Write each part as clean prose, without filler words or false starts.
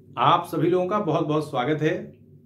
आप सभी लोगों का बहुत बहुत स्वागत है।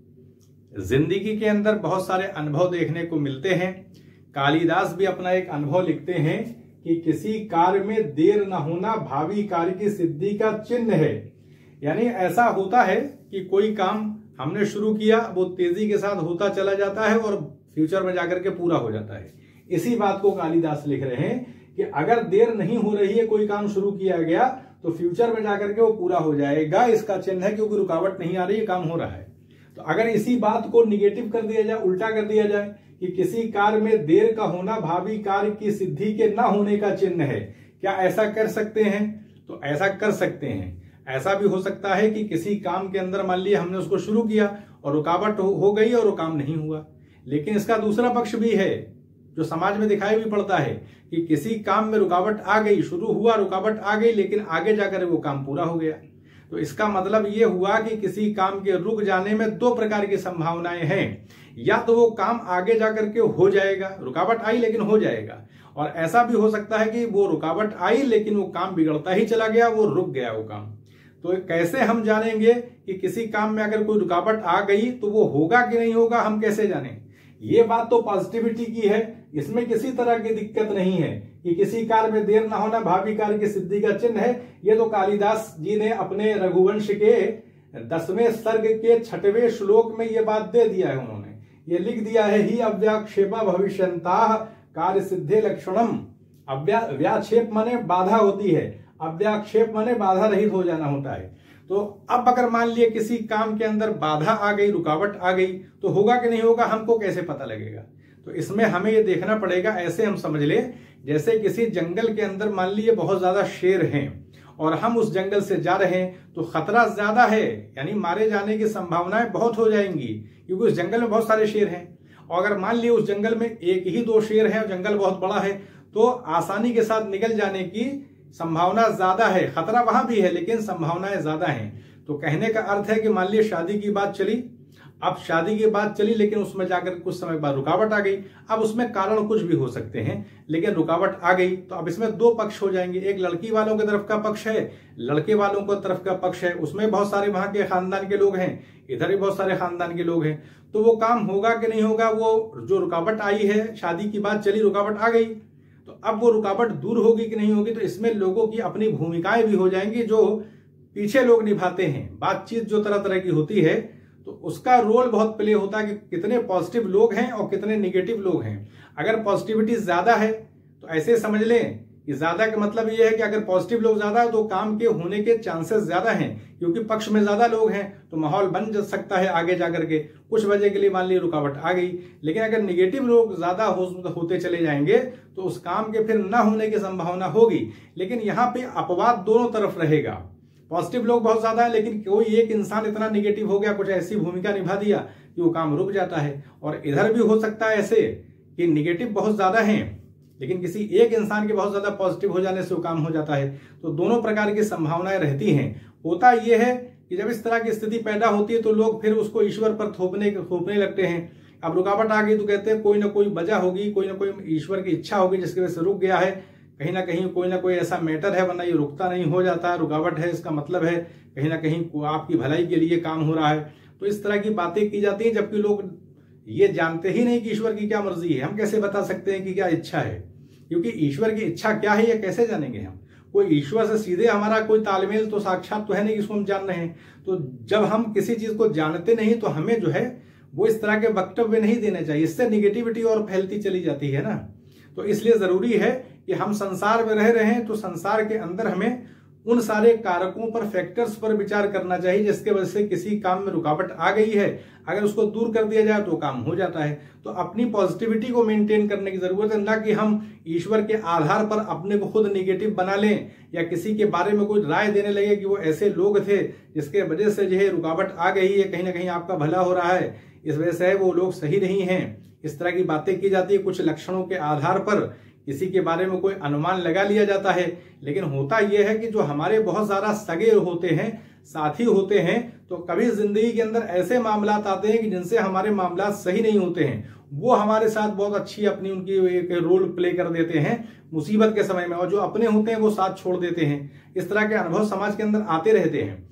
जिंदगी के अंदर बहुत सारे अनुभव देखने को मिलते हैं। कालिदास भी अपना एक अनुभव लिखते हैं कि किसी कार्य में देर न होना भावी कार्य की सिद्धि का चिन्ह है। यानी ऐसा होता है कि कोई काम हमने शुरू किया, वो तेजी के साथ होता चला जाता है और फ्यूचर में जाकर के पूरा हो जाता है। इसी बात को कालिदास लिख रहे हैं कि अगर देर नहीं हो रही है, कोई काम शुरू किया गया तो फ्यूचर में जाकर के वो पूरा हो जाएगा, इसका चिन्ह है, क्योंकि रुकावट नहीं आ रही है, काम हो रहा है। तो अगर इसी बात को निगेटिव कर दिया जाए, उल्टा कर दिया जाए कि किसी कार्य में देर का होना भावी कार्य की सिद्धि के न होने का चिन्ह है, क्या ऐसा कर सकते हैं? तो ऐसा कर सकते हैं। ऐसा भी हो सकता है कि किसी काम के अंदर मान लिया हमने उसको शुरू किया और रुकावट हो गई और वो काम नहीं हुआ। लेकिन इसका दूसरा पक्ष भी है जो समाज में दिखाई भी पड़ता है कि किसी काम में रुकावट आ गई, शुरू हुआ, रुकावट आ गई, लेकिन आगे जाकर वो काम पूरा हो गया। तो इसका मतलब ये हुआ कि किसी काम के रुक जाने में दो प्रकार की संभावनाएं हैं। या तो वो काम आगे जाकर के हो जाएगा, रुकावट आई लेकिन हो जाएगा, और ऐसा भी हो सकता है कि वो रुकावट आई लेकिन वो काम बिगड़ता ही चला गया, वो रुक गया वो काम। तो कैसे हम जानेंगे कि किसी काम में अगर कोई रुकावट आ गई तो वो होगा कि नहीं होगा, हम कैसे जानें? ये बात तो पॉजिटिविटी की है, इसमें किसी तरह की दिक्कत नहीं है कि किसी कार्य में देर ना होना भावी कार्य की सिद्धि का चिन्ह है। ये तो कालिदास जी ने अपने रघुवंश के 10वें सर्ग के 6वें श्लोक में ये बात दे दिया है। उन्होंने ये लिख दिया है, ही अव्याक्षेपा भविष्यंताः कार्य सिद्धे लक्षणम। व्याक्षेप माने बाधा होती है, अव्याक्षेप माने बाधा रहित हो जाना होता है। तो अब अगर मान लिया किसी काम के अंदर बाधा आ गई, रुकावट आ गई, तो होगा कि नहीं होगा, हमको कैसे पता लगेगा? तो इसमें हमें ये देखना पड़ेगा। ऐसे हम समझ ले जैसे किसी जंगल के अंदर मान लिए बहुत ज्यादा शेर हैं और हम उस जंगल से जा रहे हैं तो खतरा ज्यादा है, यानी मारे जाने की संभावनाएं बहुत हो जाएंगी, क्योंकि उस जंगल में बहुत सारे शेर हैं। और अगर मान लिए उस जंगल में एक ही दो शेर हैं और जंगल बहुत बड़ा है तो आसानी के साथ निकल जाने की संभावना ज्यादा है। खतरा वहां भी है लेकिन संभावनाएं ज्यादा हैं। तो कहने का अर्थ है कि मान लीजिए शादी की बात चली, अब शादी की बात चली लेकिन उसमें जाकर कुछ समय बाद रुकावट आ गई। अब उसमें कारण कुछ भी हो सकते हैं लेकिन रुकावट आ गई, तो अब इसमें दो पक्ष हो जाएंगे। एक लड़की वालों की तरफ का पक्ष है, लड़के वालों की तरफ का पक्ष है। उसमें बहुत सारे वहां के खानदान के लोग हैं, इधर भी बहुत सारे खानदान के लोग हैं। तो वो काम होगा कि नहीं होगा, वो जो रुकावट आई है, शादी की बात चली, रुकावट आ गई, तो अब वो रुकावट दूर होगी कि नहीं होगी। तो इसमें लोगों की अपनी भूमिकाएं भी हो जाएंगी जो पीछे लोग निभाते हैं। बातचीत जो तरह तरह की होती है तो उसका रोल बहुत प्ले होता है कि कितने पॉजिटिव लोग हैं और कितने निगेटिव लोग हैं। अगर पॉजिटिविटी ज्यादा है तो ऐसे समझ लें कि ज्यादा का मतलब यह है कि अगर पॉजिटिव लोग ज्यादा है तो काम के होने के चांसेस ज्यादा हैं, क्योंकि पक्ष में ज्यादा लोग हैं तो माहौल बन सकता है आगे जाकर के। कुछ वजह के लिए मान ली रुकावट आ गई, लेकिन अगर निगेटिव लोग ज्यादा होते चले जाएंगे तो उस काम के फिर न होने की संभावना होगी। लेकिन यहाँ पे अपवाद दोनों तरफ रहेगा। पॉजिटिव लोग बहुत ज्यादा है लेकिन कोई एक इंसान इतना निगेटिव हो गया, कुछ ऐसी भूमिका निभा दिया कि वो काम रुक जाता है। और इधर भी हो सकता है ऐसे कि निगेटिव बहुत ज्यादा हैं लेकिन किसी एक इंसान के बहुत ज्यादा पॉजिटिव हो जाने से वो काम हो जाता है। तो दोनों प्रकार की संभावनाएं रहती हैं। होता यह है कि जब इस तरह की स्थिति पैदा होती है तो लोग फिर उसको ईश्वर पर थोपने लगते हैं। अब रुकावट आ गई तो कहते हैं कोई ना कोई वजह होगी, कोई ना कोई ईश्वर की इच्छा होगी जिसकी वजह से रुक गया है, कहीं ना कहीं कोई ना कोई ऐसा मैटर है, वरना ये रुकता नहीं, हो जाता है। रुकावट है इसका मतलब है कहीं ना कहीं आपकी भलाई के लिए काम हो रहा है। तो इस तरह की बातें की जाती हैं, जबकि लोग ये जानते ही नहीं कि ईश्वर की क्या मर्जी है। हम कैसे बता सकते हैं कि क्या इच्छा है, क्योंकि ईश्वर की इच्छा क्या है ये कैसे जानेंगे हम? कोई ईश्वर से सीधे हमारा कोई तालमेल तो साक्षात तो है नहीं जिसको हम जान रहे हैं। तो जब हम किसी चीज को जानते नहीं तो हमें जो है वो इस तरह के वक्तव्य नहीं देने चाहिए, इससे निगेटिविटी और फैलती चली जाती है ना। तो इसलिए जरूरी है कि हम संसार में रह रहे हैं तो संसार के अंदर हमें उन सारे कारकों पर, फैक्टर्स पर विचार करना चाहिए जिसके वजह से किसी काम में रुकावट आ गई है। अगर उसको दूर कर दिया जाए तो काम हो जाता है। तो अपनी पॉजिटिविटी को मेंटेन करने की जरूरत है, ना कि हम ईश्वर के आधार पर अपने को खुद निगेटिव बना लें या किसी के बारे में कोई राय देने लगे कि वो ऐसे लोग थे जिसके वजह से जो है रुकावट आ गई है, कहीं ना कहीं आपका भला हो रहा है, इस वजह से वो लोग सही नहीं है। इस तरह की बातें की जाती है। कुछ लक्षणों के आधार पर किसी के बारे में कोई अनुमान लगा लिया जाता है। लेकिन होता यह है कि जो हमारे बहुत ज्यादा सगे होते हैं, साथी होते हैं, तो कभी जिंदगी के अंदर ऐसे मामलात आते हैं कि जिनसे हमारे मामलात सही नहीं होते हैं, वो हमारे साथ बहुत अच्छी अपनी उनकी एक रोल प्ले कर देते हैं मुसीबत के समय में, और जो अपने होते हैं वो साथ छोड़ देते हैं। इस तरह के अनुभव समाज के अंदर आते रहते हैं।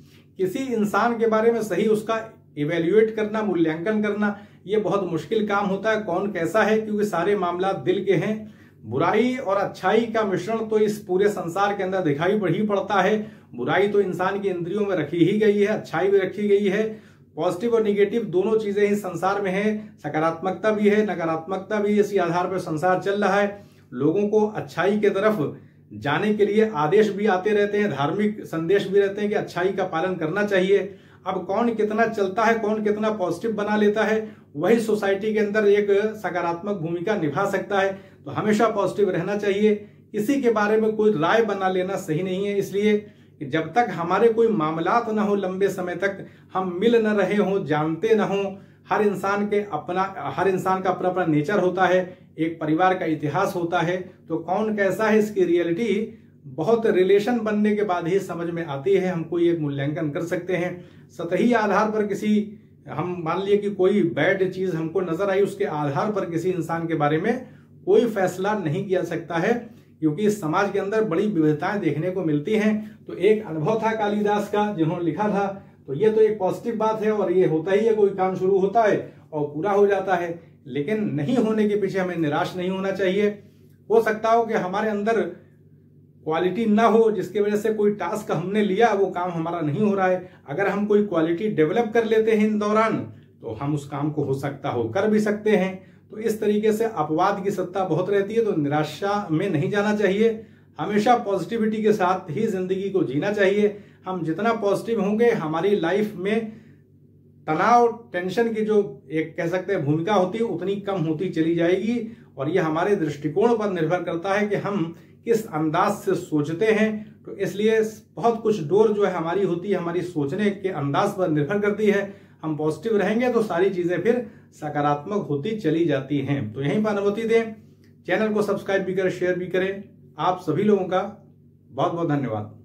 किसी इंसान के बारे में सही उसका इवेल्युएट करना, मूल्यांकन करना, ये बहुत मुश्किल काम होता है। कौन कैसा है, क्योंकि सारे मामला दिल के हैं। बुराई और अच्छाई का मिश्रण तो इस पूरे संसार के अंदर दिखाई ही पड़ता है। बुराई तो इंसान की इंद्रियों में रखी ही गई है, अच्छाई भी रखी गई है। पॉजिटिव और निगेटिव दोनों चीजें ही संसार में है, सकारात्मकता भी है, नकारात्मकता भी। इसी आधार पर संसार चल रहा है। लोगों को अच्छाई की तरफ जाने के लिए आदेश भी आते रहते हैं, धार्मिक संदेश भी रहते हैं कि अच्छाई का पालन करना चाहिए। अब कौन कितना चलता है, कौन कितना पॉजिटिव बना लेता है, वही सोसाइटी के अंदर एक सकारात्मक भूमिका निभा सकता है। तो हमेशा पॉजिटिव रहना चाहिए। किसी के बारे में कोई राय बना लेना सही नहीं है, इसलिए कि जब तक हमारे कोई मामलात ना हो, लंबे समय तक हम मिल न रहे हों, जानते न हों, हर इंसान का अपना अपना नेचर होता है, एक परिवार का इतिहास होता है। तो कौन कैसा है इसकी रियलिटी बहुत रिलेशन बनने के बाद ही समझ में आती है। हम कोई एक मूल्यांकन कर सकते हैं। सतही आधार पर किसी, हम मान लिए कि कोई बैड चीज हमको नजर आई, उसके आधार पर किसी इंसान के बारे में कोई फैसला नहीं किया सकता है, क्योंकि इस समाज के अंदर बड़ी विविधताएं देखने को मिलती हैं। तो एक अनुभव था कालिदास का, जिन्होंने लिखा था। तो ये तो एक पॉजिटिव बात है, और ये होता ही है, कोई काम शुरू होता है और पूरा हो जाता है। लेकिन नहीं होने के पीछे हमें निराश नहीं होना चाहिए। हो सकता हो कि हमारे अंदर क्वालिटी ना हो, जिसकी वजह से कोई टास्क हमने लिया वो काम हमारा नहीं हो रहा है। अगर हम कोई क्वालिटी डेवलप कर लेते हैं इन दौरान, तो हम उस काम को हो सकता हो कर भी सकते हैं। तो इस तरीके से अपवाद की सत्ता बहुत रहती है। तो निराशा में नहीं जाना चाहिए, हमेशा पॉजिटिविटी के साथ ही जिंदगी को जीना चाहिए। हम जितना पॉजिटिव होंगे, हमारी लाइफ में तनाव, टेंशन की जो एक कह सकते हैं भूमिका होती है, उतनी कम होती चली जाएगी। और ये हमारे दृष्टिकोण पर निर्भर करता है कि हम किस अंदाज से सोचते हैं। तो इसलिए बहुत कुछ डोर जो है हमारी होती है, हमारी सोचने के अंदाज पर निर्भर करती है। हम पॉजिटिव रहेंगे तो सारी चीजें फिर सकारात्मक होती चली जाती हैं। तो यहीं पर अनुमति दें, चैनल को सब्सक्राइब भी करें, शेयर भी करें। आप सभी लोगों का बहुत बहुत धन्यवाद।